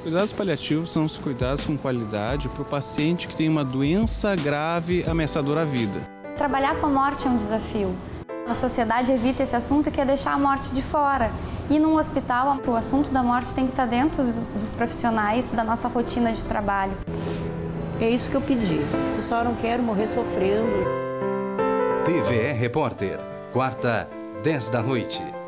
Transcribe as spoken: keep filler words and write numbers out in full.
Cuidados paliativos são os cuidados com qualidade para o paciente que tem uma doença grave ameaçadora à vida. Trabalhar com a morte é um desafio. A sociedade evita esse assunto e quer deixar a morte de fora. E num hospital, o assunto da morte tem que estar dentro dos profissionais, da nossa rotina de trabalho. É isso que eu pedi. Eu só não quero morrer sofrendo. T V E Repórter, quarta, dez da noite.